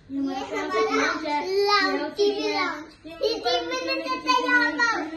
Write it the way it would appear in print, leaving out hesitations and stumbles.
ये हमारा लाउंज है, टीवी लाउंज। ये टीवी में देते हैं यहाँ पर